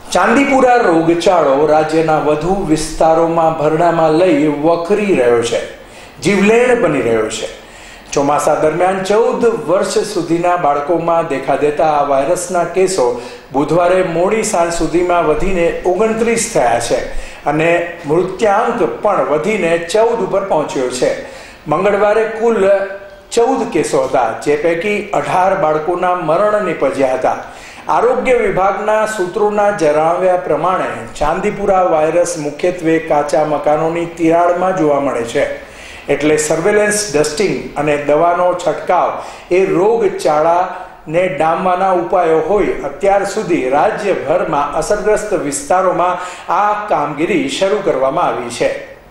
ચાંદીપુરા રોગચાળો રાજ્યના વધુ વિસ્તારોમાં ભરડામાં લઈ વખરી રહ્યો છે, જીવલેણ બની રહ્યો છે. ચોમાસા દરમિયાન 14 વર્ષ સુધીના બાળકોમાં દેખા દેતા આ વાયરસના કેસો બુધવારે મોડી સાંજ સુધીમાં વધીને 29 થયા છે અને મૃત્યાંક પણ વધીને 14 ઉપર પહોંચ્યો છે. મંગળવારે કુલ 14 કેસો હતા, જે પૈકી 18 બાળકોના મરણ નિપજ્યા હતા. આરોગ્ય વિભાગના સૂત્રોના જણાવ્યા પ્રમાણે ચાંદીપુરા વાયરસ મુખ્યત્વે કાચા મકાનોની તિરાડમાં જોવા મળે છે. એટલે સર્વેલન્સ, ડસ્ટિંગ અને દવાનો છંટકાવ એ રોગચાળાને ડામવાના ઉપાયો હોય. અત્યાર સુધી રાજ્યભરમાં અસરગ્રસ્ત વિસ્તારોમાં આ કામગીરી શરૂ કરવામાં આવી છે.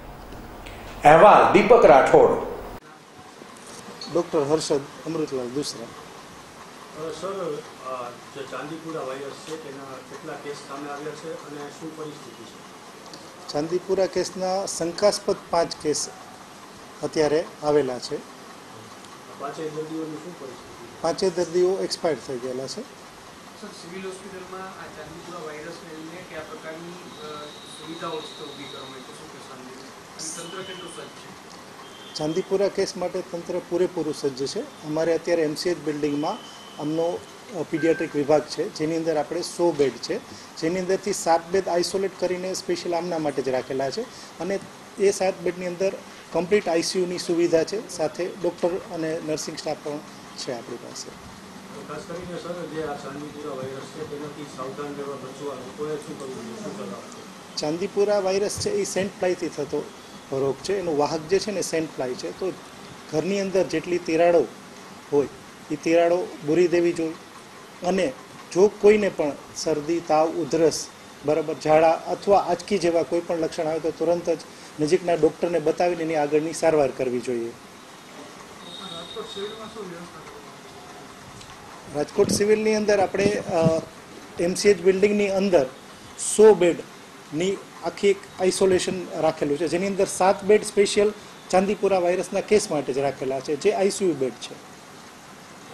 અહેવાલ દીપક રાઠોડ. ડૉક્ટર હર્ષદ અમૃતલાલ દુસરા. સર, જે ચાંદીપુરા વાયરસ છે તેના કેટલા કેસ સામે આવ્યા છે અને શું પરિસ્થિતિ છે? ચાંદીપુરા કેસના શંકાસ્પદ 5 કેસ અત્યારે આવેલા છે. 5 દર્દીઓની શું પરિસ્થિતિ? 5 દર્દીઓ એક્સપાયર થઈ ગયેલા છે. સર, સિવિલ હોસ્પિટલમાં આ ચાંદીપુરા વાયરસને લઈને કયા પ્રકારની સુવિધાઓ ઊભી કરવામાં આવી છે, શું કહેશો? અને તંત્ર કેટલું સજ્જ છે? ચાંદીપુરા કેસ માટે તંત્ર પૂરેપૂરું સજ્જ છે. અમારે અત્યારે MCH બિલ્ડિંગમાં આમનો પીડિયાટ્રિક વિભાગ છે, જેની અંદર આપણે 100 બેડ છે, જેની અંદરથી 7 બેડ આઇસોલેટ કરીને સ્પેશિયલ આમના માટે જ રાખેલા છે. અને એ 7 બેડની અંદર કમ્પ્લીટ ICUની સુવિધા છે, સાથે ડૉક્ટર અને નર્સિંગ સ્ટાફ પણ છે આપણી પાસે. ખાસ કરીને સર, જે આ ચાંદીપુરા વાયરસ છે તેનાથી સાવધાન રહેવા બચવા લોકોએ શું કરવું જોઈએ, શું કરવું? ચાંદીપુરા વાયરસ છે એ સેન્ટ ફ્લાયથી થતો રોગ છે. એનો વાહક જે છે ને સેન્ટ ફ્લાય છે. તો ઘરની અંદર જેટલી તિરાડો હોય એ તિરાડો બૂરી દેવી જોઈએ. અને જો કોઈને પણ શરદી, તાવ, ઉધરસ, બરાબર, ઝાડા અથવા આંચકી જેવા કોઈ પણ લક્ષણ આવે તો તુરંત જ નજીકના ડૉક્ટરને બતાવીને એની આગળની સારવાર કરવી જોઈએ. રાજકોટ સિવિલની અંદર આપણે MCH બિલ્ડિંગની અંદર 100 બેડની આખી એક આઇસોલેશન રાખેલું છે, જેની અંદર 7 બેડ સ્પેશિયલ ચાંદીપુરા વાયરસના કેસ માટે જ રાખેલા છે, જે ICU બેડ છે.